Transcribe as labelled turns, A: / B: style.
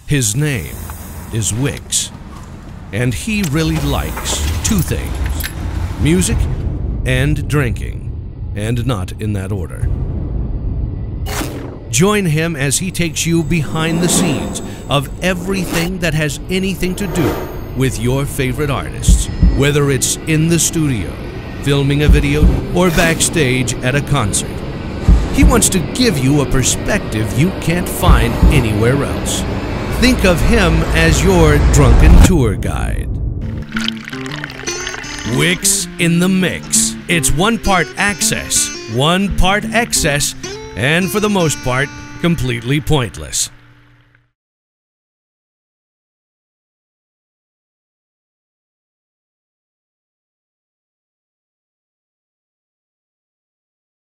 A: His name is Wix, and he really likes two things: music and drinking, and not in that order. Join him as he takes you behind the scenes of everything that has anything to do with your favorite artists, whether it's in the studio, filming a video, or backstage at a concert. He wants to give you a perspective you can't find anywhere else. Think of him as your drunken tour guide. Wix in the mix. It's one part access, one part excess, and for the most part, completely pointless.